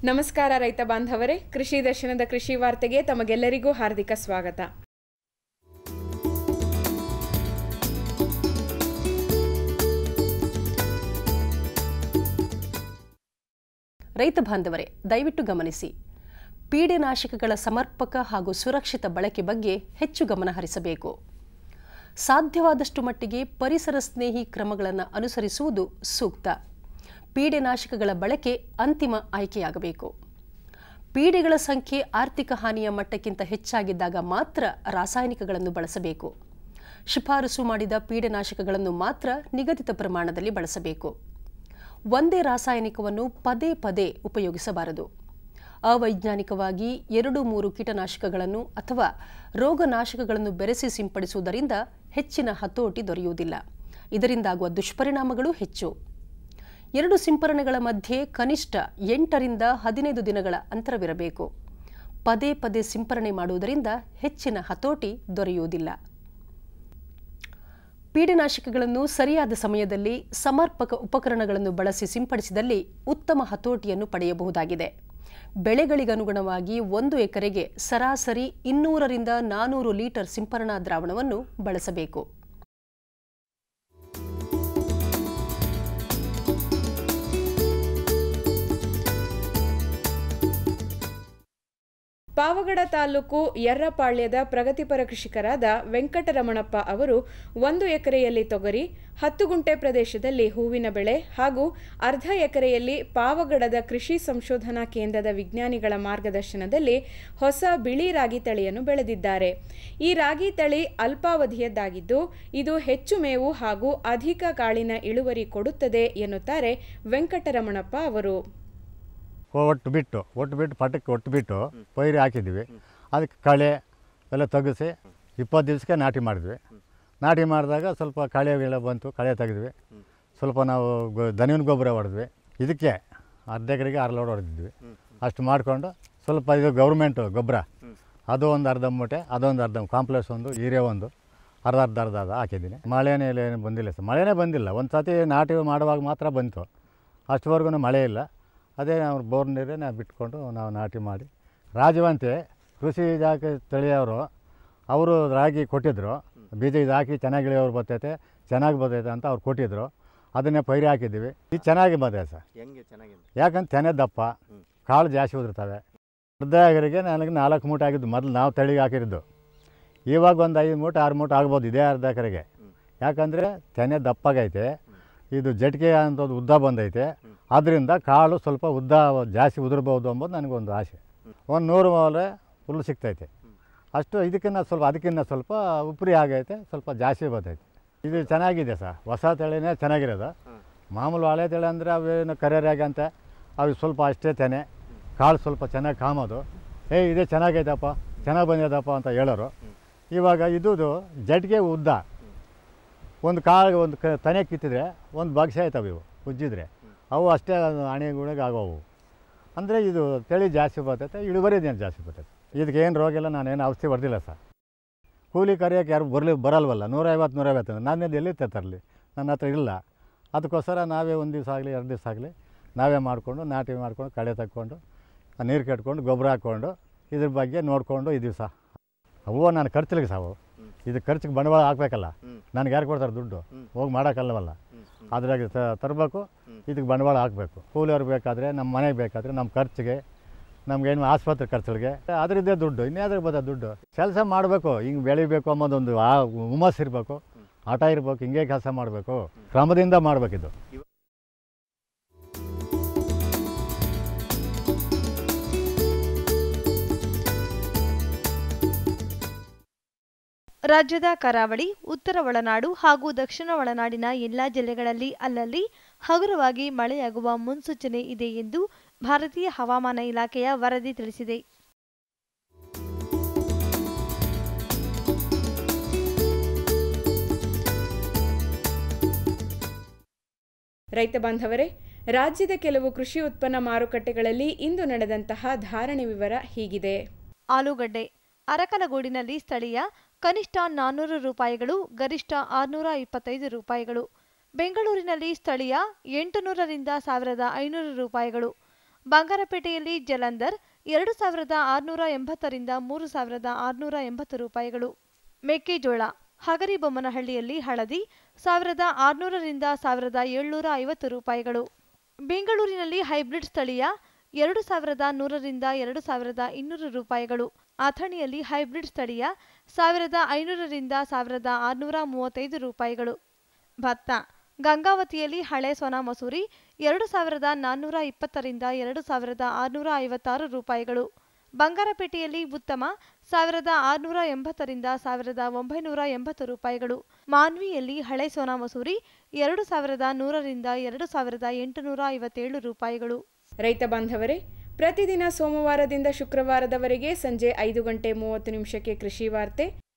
ನಮಸ್ಕಾರ ರೈತ ಬಾಂಧವರೇ, ಕೃಷಿ ದರ್ಶನದ ಕೃಷಿ ವಾರ್ತೆಗೆ ತಮಗೆಲ್ಲರಿಗೂ ಹಾರ್ದಿಕ ಸ್ವಾಗತ. ರೈತ ಬಾಂಧವರೇ, ದಯವಿಟ್ಟು ಗಮನಿಸಿ. ಪೀಡೆನಾಶಕಗಳ ಸಮರ್ಪಕ ಹಾಗೂ ಸುರಕ್ಷಿತ ಬಳಕೆ ಬಗ್ಗೆ ಹೆಚ್ಚು ಗಮನ ಹರಿಸಬೇಕು. ಸಾಧ್ಯವಾದಷ್ಟು ಮಟ್ಟಿಗೆ ಪರಿಸರ ಸ್ನೇಹಿ ಕ್ರಮಗಳನ್ನು ಅನುಸರಿಸುವುದು ಸೂಕ್ತ. ಪೀಡೆನಾಶಕಗಳ ಬಳಕೆ ಅಂತಿಮ ಆಯ್ಕೆಯಾಗಬೇಕು. ಪೀಡೆಗಳ ಸಂಖ್ಯೆ ಆರ್ಥಿಕ ಹಾನಿಯ ಮಟ್ಟಕ್ಕಿಂತ ಹೆಚ್ಚಾಗಿದ್ದಾಗ ಮಾತ್ರ ರಾಸಾಯನಿಕಗಳನ್ನು ಬಳಸಬೇಕು. ಶಿಫಾರಸು ಮಾಡಿದ ಪೀಡೆನಾಶಕಗಳನ್ನು ಮಾತ್ರ ನಿಗದಿತ ಪ್ರಮಾಣದಲ್ಲಿ ಬಳಸಬೇಕು. ಒಂದೇ ರಾಸಾಯನಿಕವನ್ನು ಪದೇ ಪದೇ ಉಪಯೋಗಿಸಬಾರದು. ಅವೈಜ್ಞಾನಿಕವಾಗಿ 2-3 ಕೀಟನಾಶಕಗಳನ್ನು ಅಥವಾ ರೋಗನಾಶಕಗಳನ್ನು ಬೆರೆಸಿ ಸಿಂಪಡಿಸುವುದರಿಂದ ಹೆಚ್ಚಿನ ಹತೋಟಿ ದೊರೆಯುವುದಿಲ್ಲ. ಇದರಿಂದಾಗುವ ದುಷ್ಪರಿಣಾಮಗಳು ಹೆಚ್ಚು. 2 ಸಿಂಪರಣೆಗಳ ಮಧ್ಯೆ ಕನಿಷ್ಠ 8ರಿಂದ 15 ದಿನಗಳ ಅಂತರವಿರಬೇಕು. ಪದೇ ಪದೇ ಸಿಂಪರಣೆ ಮಾಡುವುದರಿಂದ ಹೆಚ್ಚಿನ ಹತೋಟಿ ದೊರೆಯುವುದಿಲ್ಲ. ಪೀಡೆನಾಶಕಗಳನ್ನು ಸರಿಯಾದ ಸಮಯದಲ್ಲಿ ಸಮರ್ಪಕ ಉಪಕರಣಗಳನ್ನು ಬಳಸಿ ಸಿಂಪಡಿಸಿದಲ್ಲಿ ಉತ್ತಮ ಹತೋಟಿಯನ್ನು ಪಡೆಯಬಹುದಾಗಿದೆ. ಬೆಳೆಗಳಿಗನುಗುಣವಾಗಿ 1 ಎಕರೆಗೆ ಸರಾಸರಿ 200ರಿಂದ 400 ಲೀಟರ್ ಸಿಂಪರಣಾ ದ್ರಾವಣವನ್ನು ಬಳಸಬೇಕು. ಪಾವಗಡ ತಾಲೂಕು ಯರ್ರಪಾಳ್ಯದ ಪ್ರಗತಿಪರ ಕೃಷಿಕರಾದ ವೆಂಕಟರಮಣಪ್ಪ ಅವರು 1 ಎಕರೆಯಲ್ಲಿ ತೊಗರಿ, 10 ಗುಂಟೆ ಪ್ರದೇಶದಲ್ಲಿ ಹೂವಿನ ಬೆಳೆ ಹಾಗೂ ಅರ್ಧ ಎಕರೆಯಲ್ಲಿ ಪಾವಗಡದ ಕೃಷಿ ಸಂಶೋಧನಾ ಕೇಂದ್ರದ ವಿಜ್ಞಾನಿಗಳ ಮಾರ್ಗದರ್ಶನದಲ್ಲಿ ಹೊಸ ಬಿಳಿ ರಾಗಿ ತಳಿಯನ್ನು ಬೆಳೆದಿದ್ದಾರೆ. ಈ ರಾಗಿ ತಳಿ ಅಲ್ಪಾವಧಿಯದ್ದಾಗಿದ್ದು ಇದು ಹೆಚ್ಚು ಮೇವು ಹಾಗೂ ಅಧಿಕ ಕಾಳಿನ ಇಳುವರಿ ಕೊಡುತ್ತದೆ ಎನ್ನುತ್ತಾರೆ ವೆಂಕಟರಮಣಪ್ಪ ಅವರು. ಒಟ್ಟು ಬಿಟ್ಟು ಪಟಕ್ಕೆ ಒಟ್ಟು ಬಿಟ್ಟು ಪೈರು ಹಾಕಿದ್ವಿ. ಅದಕ್ಕೆ ಕಳೆ ಎಲ್ಲ ತೆಗೆಸಿ 20 ದಿವಸಕ್ಕೆ ನಾಟಿ ಮಾಡಿದ್ವಿ. ನಾಟಿ ಮಾಡಿದಾಗ ಸ್ವಲ್ಪ ಕಳೆಗಳ ಬಂತು, ಕಳೆ ತೆಗೆದ್ವಿ. ಸ್ವಲ್ಪ ನಾವು ದನಿವಿನ ಗೊಬ್ಬರ ಹೊಡೆದ್ವಿ. ಇದಕ್ಕೆ ಅರ್ಧ ಎಕರೆಗೆ 6 ಲೋಡ್ ಹೊಡೆದಿದ್ವಿ. ಅಷ್ಟು ಮಾಡಿಕೊಂಡು ಸ್ವಲ್ಪ ಇದು ಗೌರ್ಮೆಂಟು ಗೊಬ್ಬರ ಅದು ಒಂದು ಅರ್ಧ ಮೂಟೆ, ಅದೊಂದು ಅರ್ಧ ಕಾಂಪ್ಲೆಕ್ಸ್ ಒಂದು, ಹೀರೆ ಒಂದು ಅರ್ಧ ಹಾಕಿದ್ದೀನಿ. ಮಳೆನೇ ಏನು ಬಂದಿಲ್ಲ ಸರ್, ಮಳೆನೇ ಬಂದಿಲ್ಲ. ಒಂದು ಸತಿ ನಾಟಿ ಮಾಡುವಾಗ ಮಾತ್ರ ಬಂತು, ಅಷ್ಟುವರೆಗೂ ಮಳೆ ಇಲ್ಲ. ಅದೇ ನಾವು ಬೋರ್ ನೀರೇ ನಾವು ಬಿಟ್ಕೊಂಡು ನಾವು ನಾಟಿ ಮಾಡಿ ರಾಜವಂತೆ ಕೃಷಿ ಇಲಾಖೆ ತಳಿಯವರು ಅವರು ರಾಗಿ ಕೊಟ್ಟಿದ್ದರು. ಬೀಜ ಇದು ಹಾಕಿ ಚೆನ್ನಾಗಿ ಇಳಿಯೋರು ಬರ್ತೈತೆ, ಚೆನ್ನಾಗಿ ಬರ್ತೈತೆ ಅಂತ ಅವ್ರು ಕೊಟ್ಟಿದ್ದರು. ಅದನ್ನೇ ಪೈರು ಹಾಕಿದ್ದೀವಿ. ಇದು ಚೆನ್ನಾಗಿ ಬಂದಿದೆ ಸರ್. ಯಾಕಂದ್ರೆ ತೆನೆ ದಪ್ಪ, ಕಾಳು ಜಾಸ್ತಿ ಉದುರ್ತವೆ. ಅರ್ಧ ಎಕರೆಗೆ ನನಗೆ 4 ಮೂಟೆ ಆಗಿದ್ದು ಮೊದಲು ನಾವು ತಳಿಗೆ ಹಾಕಿರೋದು. ಇವಾಗ ಒಂದು 5 ಮೂಟೆ 6 ಮೂಟೆ ಆಗ್ಬೋದು ಇದೇ ಅರ್ಧ ಎಕರೆಗೆ. ಯಾಕಂದರೆ ತೆನೆ ದಪ್ಪಾಗೈತೆ, ಇದು ಜಟ್ಕೆ ಅಂಥದ್ದು ಉದ್ದ ಬಂದೈತೆ. ಆದ್ದರಿಂದ ಕಾಳು ಸ್ವಲ್ಪ ಉದ್ದ ಜಾಸ್ತಿ ಉದುರ್ಬೋದು ಅಂಬೋದು ನನಗೊಂದು ಆಸೆ. ಒಂದು 100 ಮೂಲೆ ಹುಲ್ಲು ಸಿಗ್ತೈತೆ ಅಷ್ಟು. ಅದಕ್ಕಿಂತ ಸ್ವಲ್ಪ ಉಪ್ರಿ ಆಗೈತೆ, ಸ್ವಲ್ಪ ಜಾಸ್ತಿ ಬರ್ತೈತೆ. ಇದು ಚೆನ್ನಾಗಿದೆ ಸರ್, ಹೊಸ ತಳಿನೇ ಚೆನ್ನಾಗಿರೋದು. ಮಾಮೂಲು ಹಳೆ ತಳಿ ಅಂದರೆ ಅವೇನು ಕರಿಯರಾಗಿ ಅಂತ ಅವು ಸ್ವಲ್ಪ ಅಷ್ಟೇ ತೆನೆ, ಕಾಳು ಸ್ವಲ್ಪ ಚೆನ್ನಾಗಿ ಕಾಮೋದು. ಇದೇ ಚೆನ್ನಾಗೈತಪ್ಪ, ಚೆನ್ನಾಗಿ ಬಂದಿದಪ್ಪ ಅಂತ ಹೇಳೋರು. ಇವಾಗ ಇದು ಜಟ್ಗೆ ಉದ್ದ, ಒಂದು ಕಾಳು ಒಂದು ತನೆ ಕಿತ್ತಿದ್ರೆ ಒಂದು ಬಗ್ಸೆ ಆಯ್ತವೆ. ಇವು ಉಜ್ಜಿದ್ರೆ ಅವು ಅಷ್ಟೇ ಹಣೆಗುಣಿಗೆ ಆಗೋವು. ಅಂದರೆ ಇದು ತಳಿ ಜಾಸ್ತಿ ಬರ್ತೈತೆ, ಇಳುವರಿದೇನು ಜಾಸ್ತಿ ಬರ್ತೈತೆ. ಇದಕ್ಕೆ ಏನು ರೋಗ ಇಲ್ಲ, ನಾನೇನು ಔಷಧಿ ಹೊಡೆದಿಲ್ಲ ಸರ್. ಕೂಲಿ ಕರಿಯೋಕ್ಕೆ ಯಾರು ಬರಲ್ವಲ್ಲ. 150 ನಾನೇದು ಎಲ್ಲಿ ತರಲಿ, ನನ್ನ ಹತ್ರ ಇಲ್ಲ. ಅದಕ್ಕೋಸ್ಕರ ನಾವೇ 1 ದಿವಸ ಆಗಲಿ 2 ದಿವಸ ಆಗಲಿ ನಾವೇ ಮಾಡಿಕೊಂಡು ನಾಟಿ ಮಾಡ್ಕೊಂಡು ಕಳೆ ತಕ್ಕೊಂಡು ನೀರು ಕಟ್ಕೊಂಡು ಗೊಬ್ಬರ ಹಾಕ್ಕೊಂಡು ಇದ್ರ ಬಗ್ಗೆ ನೋಡಿಕೊಂಡು ಈ ದಿವಸ ಅವು ನಾನು ಖರ್ಚಿಗೆ ಸಾವು. ಇದು ಖರ್ಚಿಗೆ ಬಂಡವಾಳ ಹಾಕಬೇಕಲ್ಲ, ನನಗೆ ಯಾರು ಕೊಡ್ತಾರೆ ದುಡ್ಡು, ಹೋಗಿ ಮಾಡೋಕ್ಕಲ್ಲವಲ್ಲ. ಅದ್ರಾಗ ತರಬೇಕು, ಇದಕ್ಕೆ ಬಂಡವಾಳ ಹಾಕಬೇಕು. ಕೂಲಿಯವ್ರು ಬೇಕಾದರೆ, ನಮ್ಮ ಮನೆಗೆ ಬೇಕಾದರೆ, ನಮ್ಮ ಖರ್ಚಿಗೆ, ನಮಗೇನು ಆಸ್ಪತ್ರೆ ಖರ್ಚುಗಳಿಗೆ ಅದರದ್ದೇ ದುಡ್ಡು. ಇನ್ಯಾವ್ರಿಗೆ ಬರ್ತದೆ ದುಡ್ಡು? ಕೆಲಸ ಮಾಡಬೇಕು, ಹಿಂಗೆ ಬೆಳಿಬೇಕು ಅನ್ನೋದೊಂದು ಹುಮ್ಮಸ್ಸು ಇರಬೇಕು, ಆಟ ಇರಬೇಕು. ಹಿಂಗೆ ಕೆಲಸ ಮಾಡಬೇಕು, ಕ್ರಮದಿಂದ ಮಾಡಬೇಕಿದು. ರಾಜ್ಯದ ಕರಾವಳಿ, ಉತ್ತರ ಒಳನಾಡು ಹಾಗೂ ದಕ್ಷಿಣ ಒಳನಾಡಿನ ಎಲ್ಲಾ ಜಿಲ್ಲೆಗಳಲ್ಲಿ ಅಲ್ಲಲ್ಲಿ ಹಗುರವಾಗಿ ಮಳೆಯಾಗುವ ಮುನ್ಸೂಚನೆ ಇದೆ ಎಂದು ಭಾರತೀಯ ಹವಾಮಾನ ಇಲಾಖೆಯ ವರದಿ ತಿಳಿಸಿದೆ. ರೈತ ಬಾಂಧವರೇ, ರಾಜ್ಯದ ಕೆಲವು ಕೃಷಿ ಉತ್ಪನ್ನ ಮಾರುಕಟ್ಟೆಗಳಲ್ಲಿ ಇಂದು ನಡೆದಂತಹ ಧಾರಣೆ ವಿವರ ಹೀಗಿದೆ. ಆಲೂಗಡ್ಡೆ ಅರಕಲಗೂಡಿನಲ್ಲಿ ಸ್ಥಳೀಯ ಕನಿಷ್ಠ 400 ರೂಪಾಯಿಗಳು, ಗರಿಷ್ಠ 625 ರೂಪಾಯಿಗಳು. ಬೆಂಗಳೂರಿನಲ್ಲಿ ಸ್ಥಳೀಯ 800ರಿಂದ 1500 ರೂಪಾಯಿಗಳು. ಬಂಗಾರಪೇಟೆಯಲ್ಲಿ ಜಲಂಧರ್ 2,680ರಿಂದ 3,680 ರೂಪಾಯಿಗಳು. ಮೆಕ್ಕೆಜೋಳ ಹಗರಿಬೊಮ್ಮನಹಳ್ಳಿಯಲ್ಲಿ ಹಳದಿ 1,600ರಿಂದ 1,750 ರೂಪಾಯಿಗಳು. ಬೆಂಗಳೂರಿನಲ್ಲಿ ಹೈಬ್ರಿಡ್ ಸ್ಥಳೀಯ 2,100ರಿಂದ 2,200 ರೂಪಾಯಿಗಳು. ಅಥಣಿಯಲ್ಲಿ ಹೈಬ್ರಿಡ್ ಸ್ಥಳೀಯ 1,500ರಿಂದ 1,635 ರೂಪಾಯಿಗಳು. ಭತ್ತ ಗಂಗಾವತಿಯಲ್ಲಿ ಹಳೆ ಸೋನಾ ಮಸೂರಿ 2,420ರಿಂದ 2,656 ರೂಪಾಯಿಗಳು. ಬಂಗಾರಪೇಟೆಯಲ್ಲಿ ಉತ್ತಮ 1,680ರಿಂದ 1,980 ರೂಪಾಯಿಗಳು. ಮಾನ್ವಿಯಲ್ಲಿ ಹಳೆ ಸೋನಾ ಮಸೂರಿ 2,100ರಿಂದ 2,857 ರೂಪಾಯಿಗಳು. ರೈತ ಬಾಂಧವರೇ, ಪ್ರತಿದಿನ ಸೋಮವಾರದಿಂದ ಶುಕ್ರವಾರದವರೆಗೆ ಸಂಜೆ 5 ಗಂಟೆ 30 ನಿಮಿಷಕ್ಕೆ ಕೃಷಿ ವಾರ್ತೆ,